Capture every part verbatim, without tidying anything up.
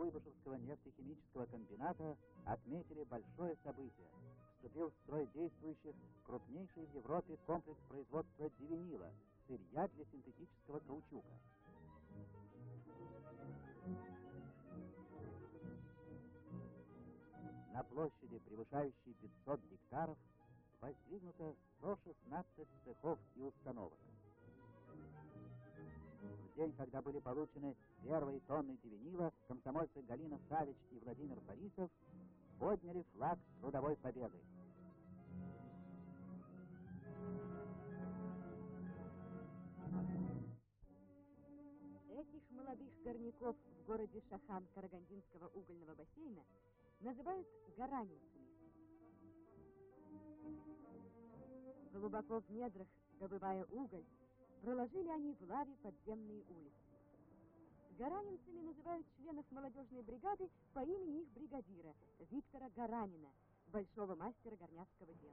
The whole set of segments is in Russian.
Куйбышевского нефтехимического комбината отметили большое событие. Вступил в строй действующих крупнейший в Европе комплекс производства дивинила, сырья для синтетического каучука. На площади, превышающей пятьсот гектаров, воздвигнуто сто шестнадцать цехов и установок. В день, когда были получены первые тонны дивинила, комсомольцы Галина Савич и Владимир Борисов подняли флаг трудовой победы. Этих молодых горняков в городе Шахан Карагандинского угольного бассейна называют гаранинцами. Глубоко в недрах, добывая уголь, проложили они в лаве подземные улицы. Гаранинцами называют членов молодежной бригады по имени их бригадира Виктора Гаранина, большого мастера горняцкого дела.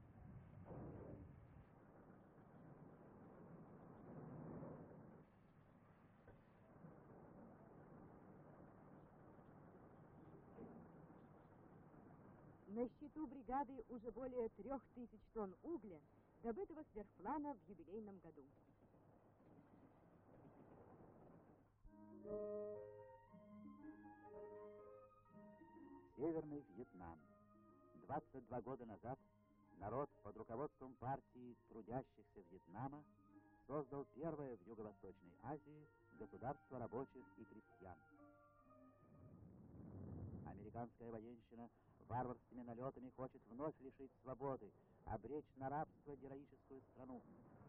На счету бригады уже более трех тысяч тонн угля, добытого сверхплана в юбилейном году. Северный Вьетнам. двадцать два года назад народ под руководством партии трудящихся Вьетнама создал первое в Юго-Восточной Азии государство рабочих и крестьян. Американская военщина варварскими налетами хочет вновь лишить свободы, обречь на рабство героическую страну.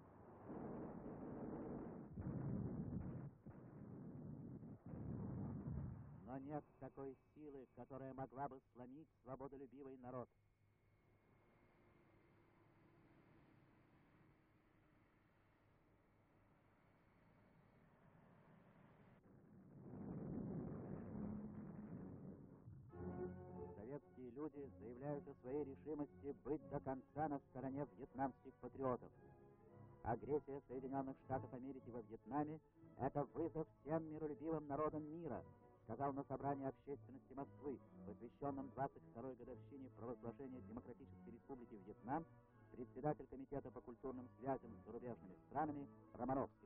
Но нет такой силы, которая могла бы сломить свободолюбивый народ. Советские люди заявляют о своей решимости быть до конца на стороне вьетнамских патриотов. Агрессия Соединенных Штатов Америки во Вьетнаме – это вызов всем миролюбивым народам мира, сказал на собрании общественности Москвы, посвященном двадцать второй годовщине провозглашения Демократической Республики Вьетнам, председатель Комитета по культурным связям с зарубежными странами Романовский.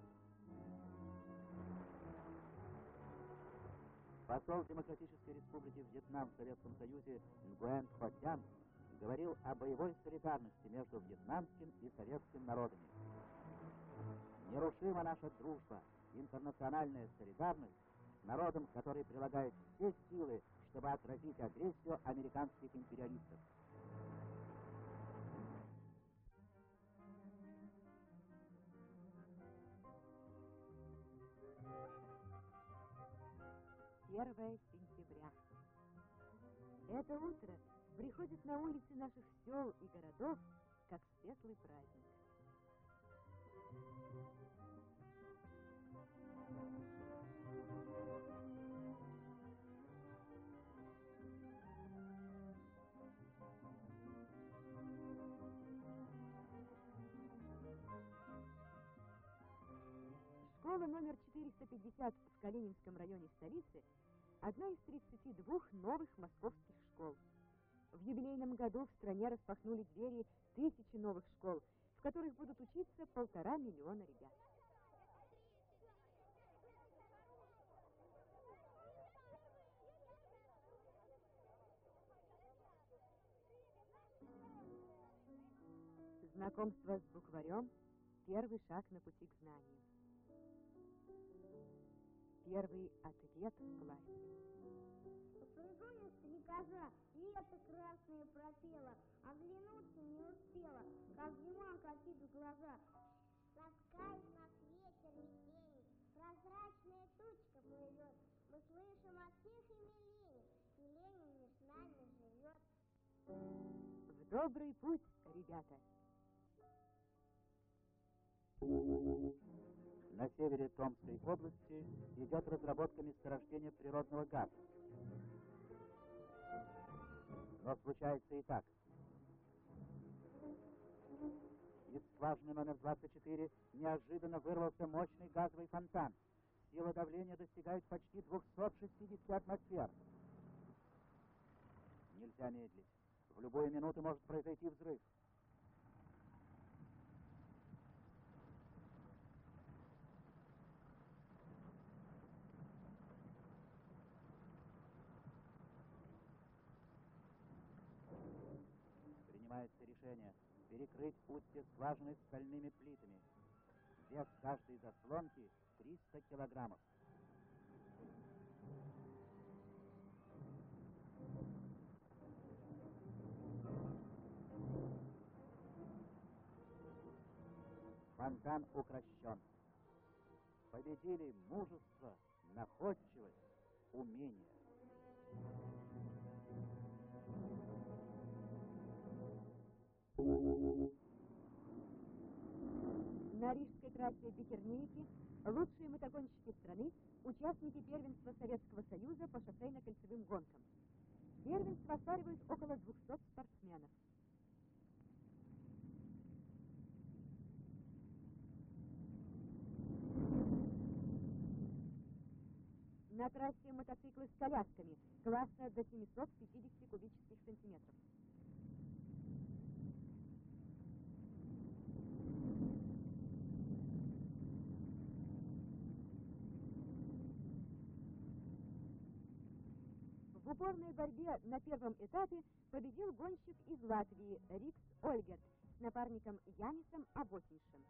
Посол Демократической Республики Вьетнам в Советском Союзе Нгуэн Тхо Тян говорил о боевой солидарности между вьетнамским и советским народами. Нерушима наша дружба, интернациональная солидарность с народом, который прилагает все силы, чтобы отразить агрессию американских империалистов. первое сентября. Это утро приходит на улицы наших сел и городов как светлый праздник. Школа номер четыреста пятьдесят в Калининском районе столицы – одна из тридцати двух новых московских школ. В юбилейном году в стране распахнули двери тысячи новых школ, в которых будут учиться полтора миллиона ребят. Знакомство с букварем – первый шаг на пути к знанию. Первый ответ в классе. Посмотрю стрекоза, лето красное пропела, оглянуться не успела, как зима катит в глаза. Ласкает нас ветер весенний, прозрачная тучка плывет, мы слышим от тихой Милени, Милени между нами живет. В добрый путь, ребята! На севере Томской области идет разработка месторождения природного газа. Но случается и так. Из скважины номер двадцать четыре неожиданно вырвался мощный газовый фонтан. сила давления достигает почти двухсот шестидесяти атмосфер. Нельзя медлить. В любую минуту может произойти взрыв. Принимается решение перекрыть устье скважины стальными плитами. Вес каждой заслонки триста килограммов. Фонтан укрощен. Победили мужество, находчивость, умение. На Рижской трассе Бикернейки лучшие мотогонщики страны, участники первенства Советского Союза по шоссейно-кольцевым гонкам. Первенство оспаривают около двухсот спортсменов. На трассе мотоциклы с колясками класса до семисот пятидесяти кубических сантиметров. В упорной борьбе на первом этапе победил гонщик из Латвии Рикс Ольгерт с напарником Янисом Аботиншем.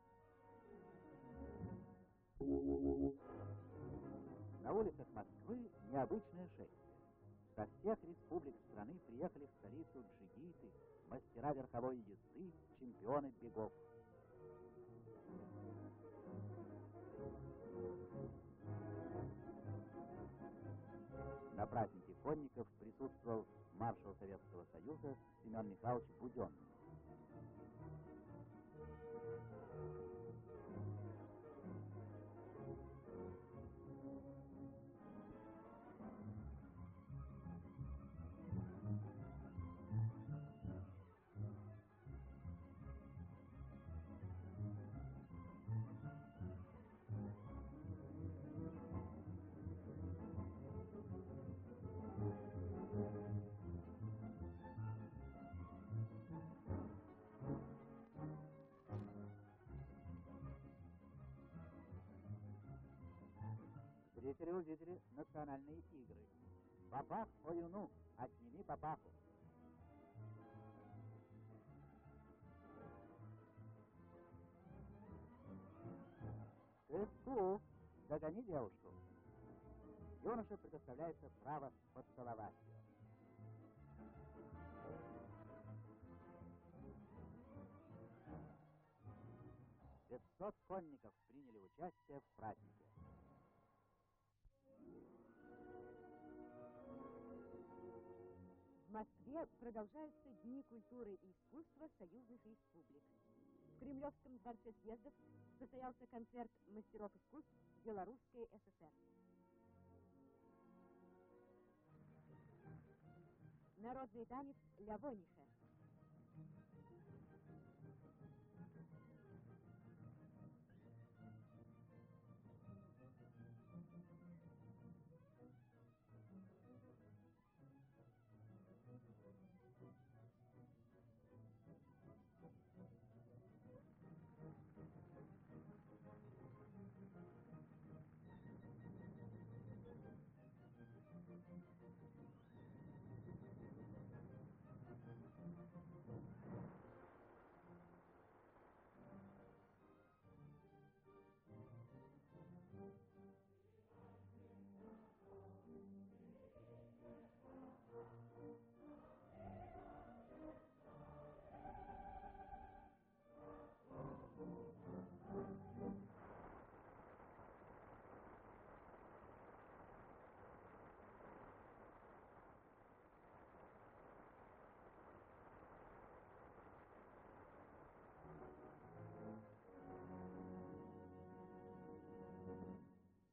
На улицах Москвы необычное шествие. Со всех республик страны приехали в столицу джигиты, мастера верховой езды, чемпионы бегов. На празднике конников присутствовал маршал Советского Союза Семен Михайлович Буденный. Зрители увидели национальные игры. Бабах Оюну, отними бабаху. Эску, догони девушку. Юноше предоставляется право поцеловать ее. пятьсот конников приняли участие в празднике. В Москве продолжаются Дни культуры и искусства союзных республик. В Кремлевском дворце съездов состоялся концерт мастеров искусств Белорусской ССР. Народный танец «Лявониха».